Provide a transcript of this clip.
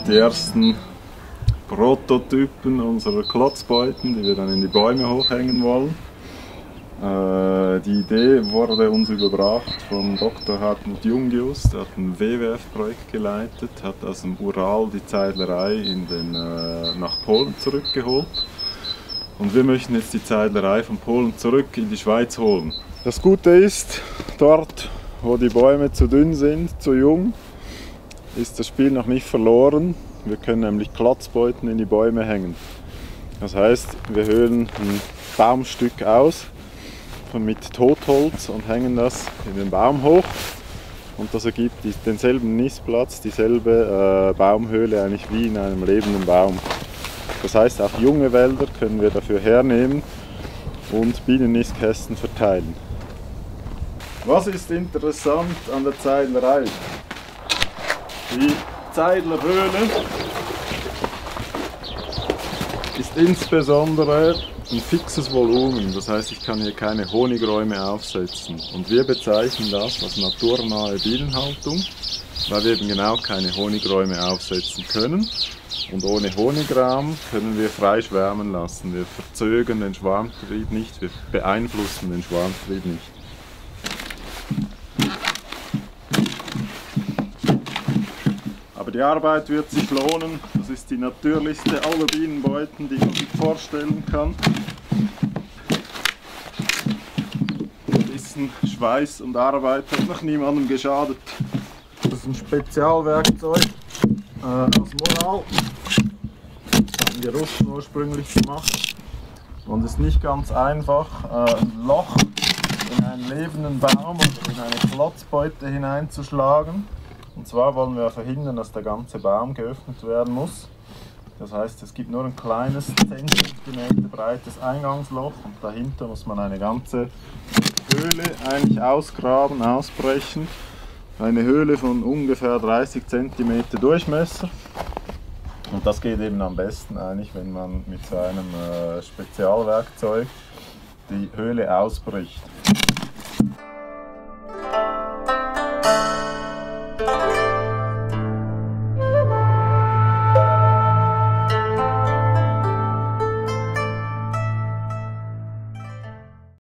sind die ersten Prototypen unserer Klotzbeuten, die wir dann in die Bäume hochhängen wollen. Die Idee wurde uns überbracht von Dr. Hartmut Jungius, der hat ein WWF-Projekt geleitet, hat aus dem Ural die Zeidlerei nach Polen zurückgeholt. Und wir möchten jetzt die Zeidlerei von Polen zurück in die Schweiz holen. Das Gute ist, dort wo die Bäume zu dünn sind, zu jung, ist das Spiel noch nicht verloren. Wir können nämlich Klotzbeuten in die Bäume hängen. Das heißt, wir höhlen ein Baumstück aus mit Totholz und hängen das in den Baum hoch. Und das ergibt denselben Nistplatz, dieselbe Baumhöhle eigentlich wie in einem lebenden Baum. Das heißt, auch junge Wälder können wir dafür hernehmen und Bienennistkästen verteilen. Was ist interessant an der Zeidlerei? Die Zeidlerhöhle ist insbesondere ein fixes Volumen, das heißt, ich kann hier keine Honigräume aufsetzen. Und wir bezeichnen das als naturnahe Bienenhaltung, weil wir eben genau keine Honigräume aufsetzen können. Und ohne Honigraum können wir frei schwärmen lassen. Wir verzögern den Schwarmtrieb nicht, wir beeinflussen den Schwarmtrieb nicht. Aber die Arbeit wird sich lohnen. Das ist die natürlichste aller Bienenbeuten, die man sich vorstellen kann. Ein bisschen Schweiß und Arbeit hat noch niemandem geschadet. Das ist ein Spezialwerkzeug aus Moral. Das haben die Russen ursprünglich gemacht. Und es ist nicht ganz einfach, ein Loch in einen lebenden Baum oder in eine Klotzbeute hineinzuschlagen. Und zwar wollen wir verhindern, dass der ganze Baum geöffnet werden muss. Das heißt, es gibt nur ein kleines, 10 cm breites Eingangsloch und dahinter muss man eine ganze Höhle eigentlich ausgraben, ausbrechen. Eine Höhle von ungefähr 30 cm Durchmesser. Und das geht eben am besten eigentlich, wenn man mit so einem Spezialwerkzeug die Höhle ausbricht.